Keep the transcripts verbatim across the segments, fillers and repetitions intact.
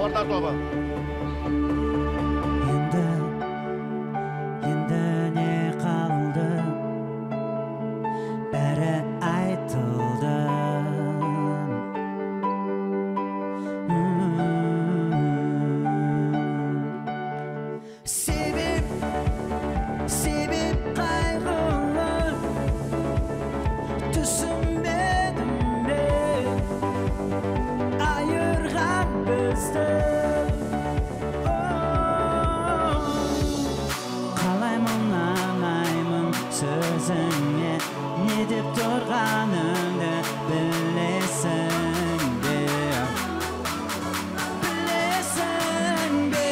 Orta тобы. Енді, енді не қалды? Бәрі айтылды. Себеп, себеп қайғылы, түсінбедім бе айырған бізді. Қалай мұңламаймын сөзіңе, не деп тұрғаныңды білесің бе? Білесің бе?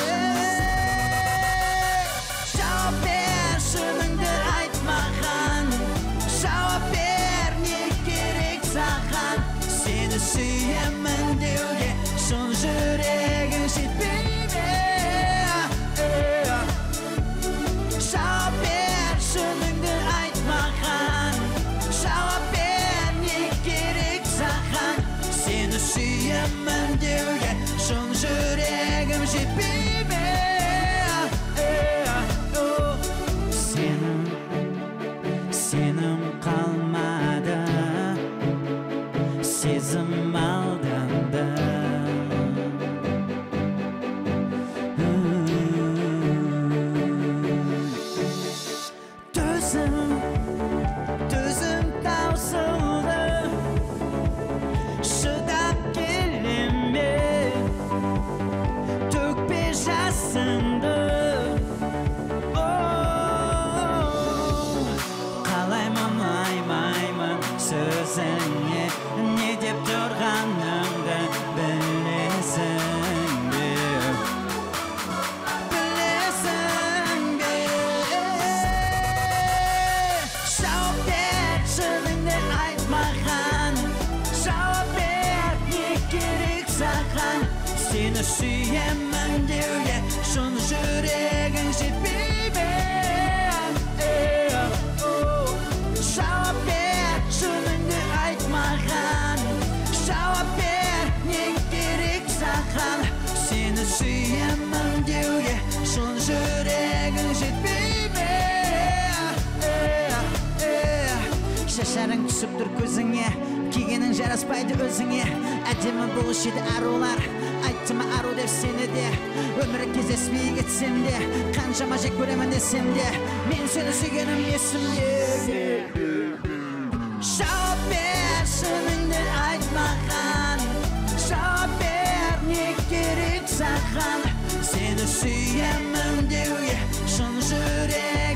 Жауап бер, шыныңды айтмаған. Жауап бер, не керек саған? Сені сүйемін деуге шын жүрегің жетпей ме? Жауап бер, шыныңды айтмаған. Жауап бер, не керек саған? Сені сүйемін деуге шын жүрегім жетпей ме? Сенім, сенім қалмады, сезім алданды. Төзім, төзім таусылды, шыдап келеме, төкпе жасыңды. Қалай мұңаймаймын сөзіңе, не деп тұрғаныңды білесің бе? Білесің бе? Жауап бер, шыныңды айтмаған. Жауап бер, не керек саған? Сені сүйемін деуге шын жүрегің жетпей ме? Жауап бер, шыныңды айтмаған. Жауап бер, не керек саған? Сені сүйемін деуге шын жүрегің жетпей ме? Шашарың түсіп тұр көзіңе, кигенің жараспайды өзіңе. Әдемі болушы еді арулар, айтты ма ару деп сені де. Өмірі кездеспей кетсем де, қаншама жек көремін десем де, мен сені сүйгенім есімде. Жауап бер, шыныңды айтмаған. Жауап бер, не керек саған? Сені сүйемін деуге шын жүрек